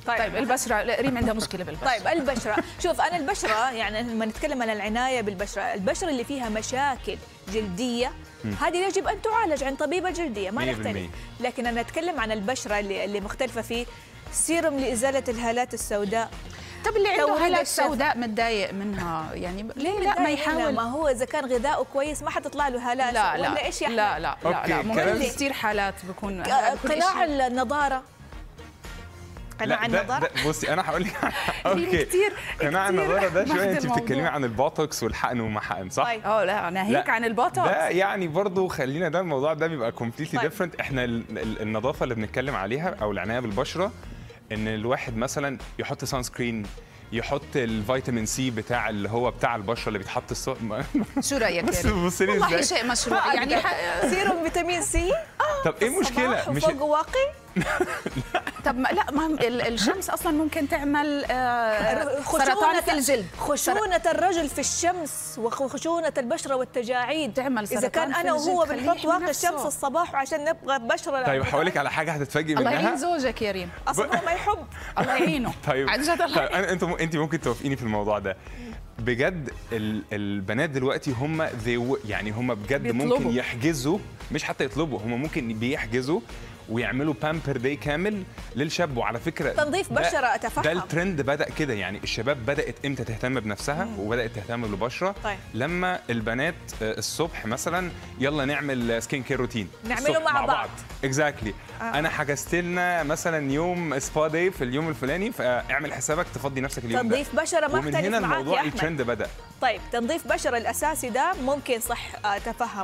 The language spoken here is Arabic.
طيب البشره، لا ريم عندها مشكله بالبشره. طيب البشره، شوف انا البشره يعني لما نتكلم عن العنايه بالبشره، البشره اللي فيها مشاكل جلديه هذه يجب ان تعالج عند طبيبه جلديه، ما نختلف. لكن انا اتكلم عن البشره اللي مختلفه فيه سيروم لازاله الهالات السوداء. طب اللي عنده هالات سوداء متضايق منها يعني ليه لا ما يحاول؟ ما هو اذا كان غذاؤه كويس ما حتطلع له هالات. لا ولا ايش يعني؟ لا ممكن كثير حالات بكون قناع النضاره. قناع النضاره بصي انا هقول لك اوكي كتير قناع النضاره ده شويه انت بتتكلمي عن البوتوكس والحقن وما حقن صح؟ لا انا هيك عن البوتوكس ده يعني برضه خلينا ده الموضوع ده بيبقى كومبليتلي ديفرنت. احنا النظافه اللي بنتكلم عليها او العنايه بالبشره ان الواحد مثلا يحط سان سكرين، يحط الفيتامين سي بتاع اللي هو بتاع البشره اللي بيتحط شو رايك بس بصي لي والله شيء مشروع يعني سيروم فيتامين سي. طب ايه المشكله؟ مش فوق واقي؟ طب لا ما الشمس اصلا ممكن تعمل سرطان في الجلد. خشونه الرجل في الشمس وخشونه البشره والتجاعيد تعمل سرطان. اذا كان انا وهو بنحط واقي الشمس الصباح وعشان نبغى بشره. طيب هقول لك على حاجه هتتفاجئي منها. الله يعين زوجك يا ريم، اصلا هو ما يحب. الله يعينه. طيب عن جد الله طيب انت ممكن توافقيني في الموضوع ده. بجد البنات دلوقتي هم يعني هم بجد بيطلبوا. ممكن يحجزوا، مش حتى يطلبوا، هم ممكن بيحجزوا ويعملوا بامبر داي كامل للشاب. وعلى فكره تنظيف بشره اتفهم ده الترند بدا كده، يعني الشباب بدات امتى تهتم بنفسها وبدات تهتم بالبشره. طيب. لما البنات الصبح مثلا يلا نعمل سكين كير روتين نعمله مع بعض اكزاكتلي. انا حجزت لنا مثلا يوم سبا داي في اليوم الفلاني، فاعمل حسابك تفضي نفسك اليوم ده. تنظيف بشره ما ومن هنا الموضوع الترند بدا. طيب تنظيف بشره الاساسي ده ممكن صح اتفهم